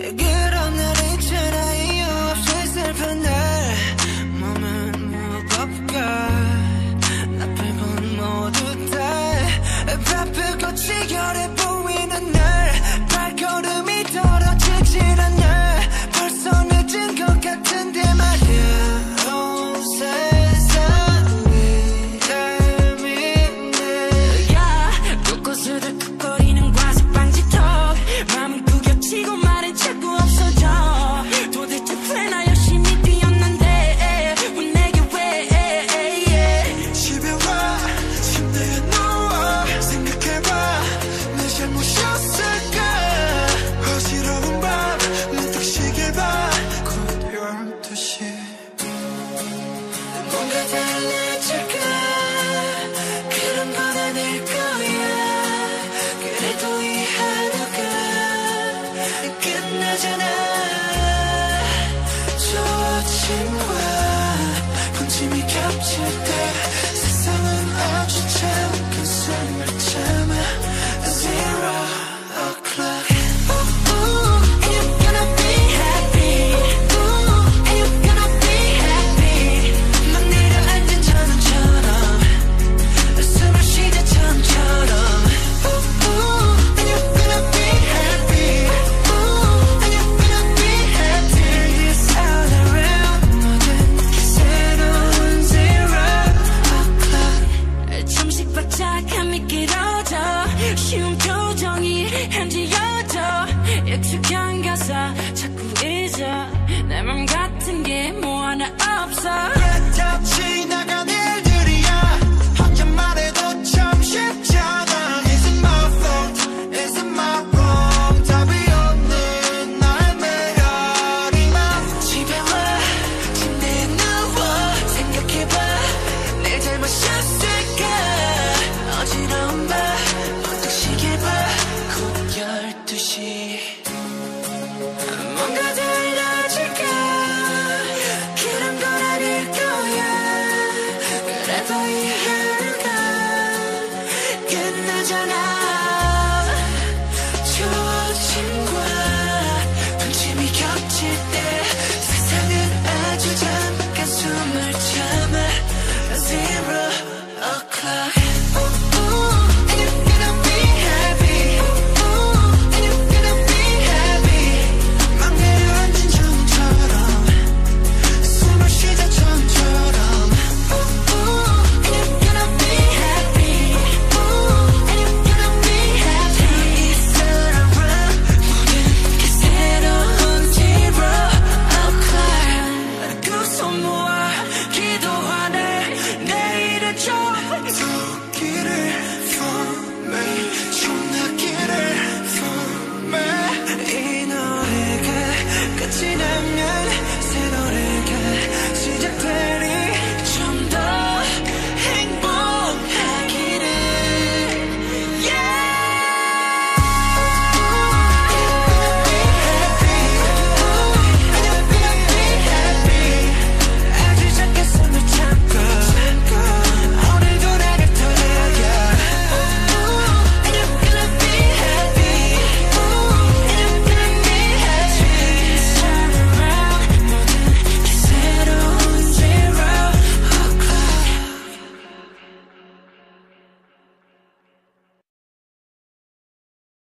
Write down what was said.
그런 날 있잖아. 이유 없이 슬픈 날 몸은 무겁고 나 빼곤 모두 다 바쁘고 지겨래 보이는 날 발걸음이 떨어지질 않아. 벌써 늦은 것 같은데 말야. 온 세상이 날 믿네. 야, 곳곳을 덜컥거리는 과습방지턱 마음은 구겨치고 말은 자꾸 없어져. 도대체 왜 나 열심히 뛰었는데 왜 내게 왜 집에 와 침대에 누워 생각해봐 내 잘못이었을까. 어지러운 밤 문득 시계 봐 곧 12시. 뭔가 달라질까. 그런 건 아닐 거야. 그래도 이 하루가 끝나잖아. 저 아침과 군침이 겹칠 때 세상은 아주 작은 숨을 참아. Zero o'clock. And you're gonna be happy. And you're gonna be happy. 막 내려앉은 전원처럼 숨을 쉬자 처음처럼. And you're gonna be happy. And you're gonna be happy. This all around 모든 게 새로운 zero o'clock. 잠시 바짝함이 길어져. 쉬운 표정이 한지여져. 익숙한 가사 자꾸 잊어. 내 맘 같은 게 뭐 하나 없어.